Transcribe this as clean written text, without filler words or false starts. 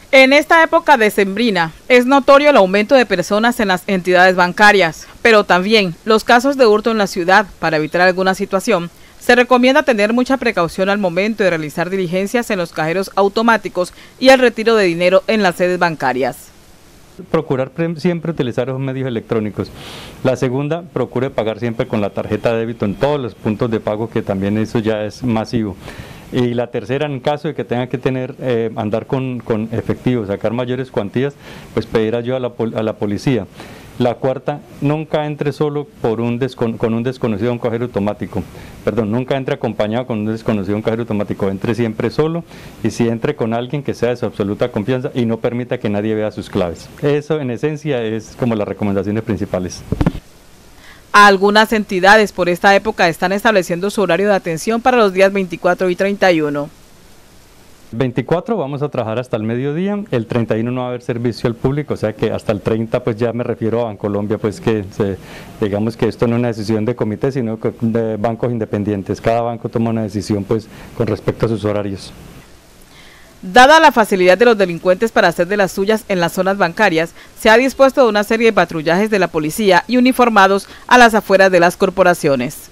En esta época decembrina es notorio el aumento de personas en las entidades bancarias, pero también los casos de hurto en la ciudad. Para evitar alguna situación, se recomienda tener mucha precaución al momento de realizar diligencias en los cajeros automáticos y el retiro de dinero en las sedes bancarias. Procurar siempre utilizar los medios electrónicos. La segunda, procure pagar siempre con la tarjeta de débito en todos los puntos de pago, que también eso ya es masivo. Y la tercera, en caso de que tenga que andar con efectivo, sacar mayores cuantías, pues pedir ayuda a la policía. La cuarta, nunca entre solo con un desconocido a un cajero automático. Perdón, nunca entre acompañado con un desconocido a un cajero automático. Entre siempre solo, y si entre con alguien que sea de su absoluta confianza y no permita que nadie vea sus claves. Eso en esencia es como las recomendaciones principales. Algunas entidades por esta época están estableciendo su horario de atención para los días 24 y 31. 24 vamos a trabajar hasta el mediodía, el 31 no va a haber servicio al público, o sea que hasta el 30 pues ya me refiero a Bancolombia, pues que digamos que esto no es una decisión de comité, sino de bancos independientes. Cada banco toma una decisión pues con respecto a sus horarios. Dada la facilidad de los delincuentes para hacer de las suyas en las zonas bancarias, se ha dispuesto una serie de patrullajes de la policía y uniformados a las afueras de las corporaciones.